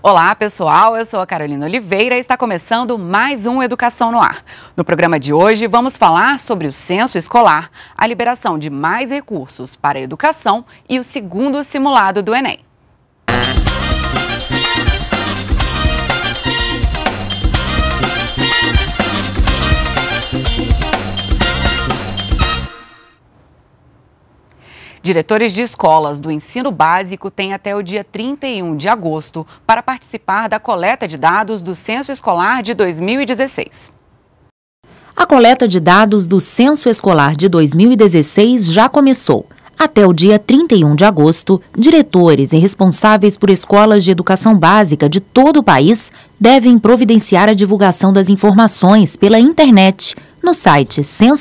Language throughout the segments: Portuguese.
Olá, pessoal, eu sou a Carolina Oliveira e está começando mais um Educação no Ar. No programa de hoje, vamos falar sobre o censo escolar, a liberação de mais recursos para a educação e o segundo simulado do Enem. Diretores de escolas do ensino básico têm até o dia 31 de agosto para participar da coleta de dados do Censo Escolar de 2016. A coleta de dados do Censo Escolar de 2016 já começou. Até o dia 31 de agosto, diretores e responsáveis por escolas de educação básica de todo o país devem providenciar a divulgação das informações pela internet no site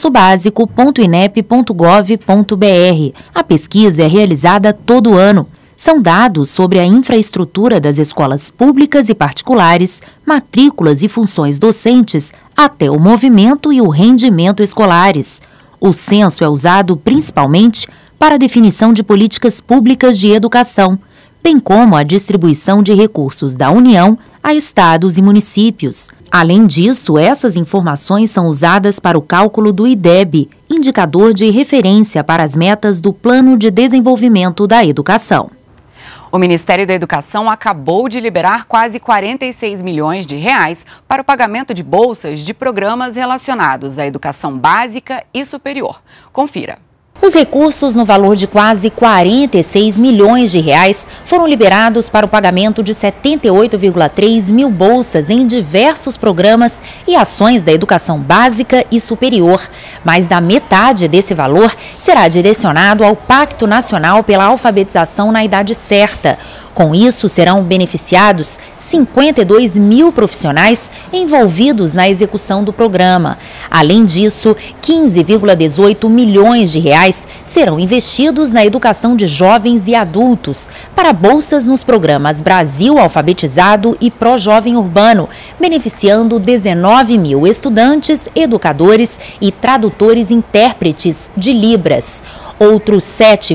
censobásico.inep.gov.br. A pesquisa é realizada todo ano. São dados sobre a infraestrutura das escolas públicas e particulares, matrículas e funções docentes, até o movimento e o rendimento escolares. O censo é usado principalmente para a definição de políticas públicas de educação, bem como a distribuição de recursos da União a estados e municípios. Além disso, essas informações são usadas para o cálculo do IDEB, indicador de referência para as metas do Plano de Desenvolvimento da Educação. O Ministério da Educação acabou de liberar quase 46 milhões de reais para o pagamento de bolsas de programas relacionados à educação básica e superior. Confira. Os recursos no valor de quase 46 milhões de reais foram liberados para o pagamento de 78,3 mil bolsas em diversos programas e ações da educação básica e superior. Mais da metade desse valor será direcionado ao Pacto Nacional pela Alfabetização na Idade Certa. Com isso, serão beneficiados 52 mil profissionais envolvidos na execução do programa. Além disso, 15,18 milhões de reais serão investidos na educação de jovens e adultos para bolsas nos programas Brasil Alfabetizado e Pró-Jovem Urbano, beneficiando 19 mil estudantes, educadores e tradutores intérpretes de Libras. Outros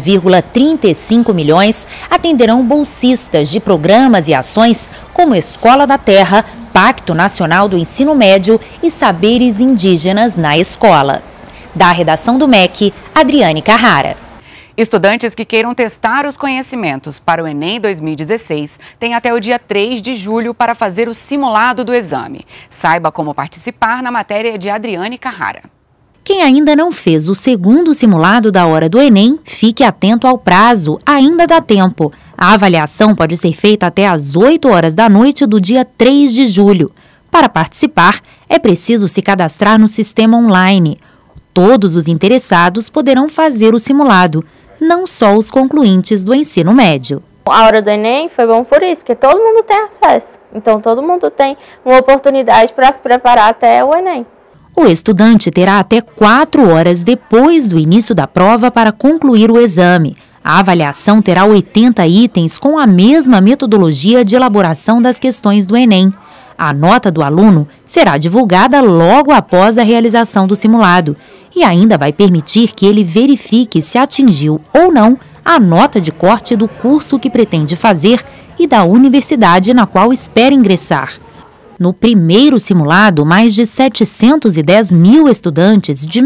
7,35 milhões atenderão bolsistas de programas e ações como Escola da Terra, Pacto Nacional do Ensino Médio e Saberes Indígenas na Escola. Da redação do MEC, Adriane Carrara. Estudantes que queiram testar os conhecimentos para o Enem 2016 têm até o dia 3 de julho para fazer o simulado do exame. Saiba como participar na matéria de Adriane Carrara. Quem ainda não fez o segundo simulado da hora do Enem, fique atento ao prazo, ainda dá tempo. A avaliação pode ser feita até às 8 horas da noite do dia 3 de julho. Para participar, é preciso se cadastrar no sistema online. Todos os interessados poderão fazer o simulado, não só os concluintes do ensino médio. A hora do Enem foi bom por isso, porque todo mundo tem acesso. Então, todo mundo tem uma oportunidade para se preparar até o Enem. O estudante terá até 4 horas depois do início da prova para concluir o exame. A avaliação terá 80 itens com a mesma metodologia de elaboração das questões do Enem. A nota do aluno será divulgada logo após a realização do simulado e ainda vai permitir que ele verifique se atingiu ou não a nota de corte do curso que pretende fazer e da universidade na qual espera ingressar. No primeiro simulado, mais de 710 mil estudantes de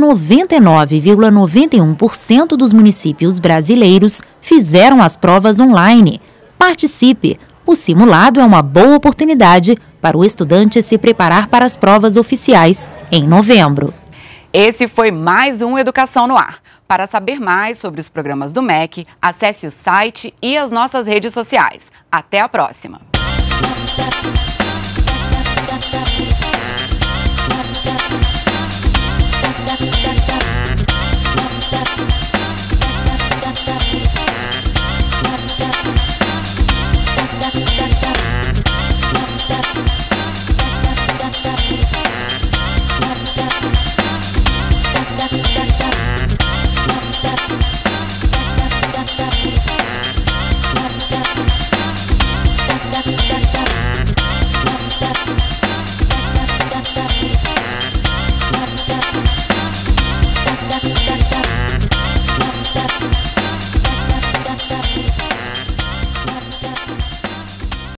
99,91% dos municípios brasileiros fizeram as provas online. Participe! O simulado é uma boa oportunidade para o estudante se preparar para as provas oficiais em novembro. Esse foi mais um Educação no Ar. Para saber mais sobre os programas do MEC, acesse o site e as nossas redes sociais. Até a próxima!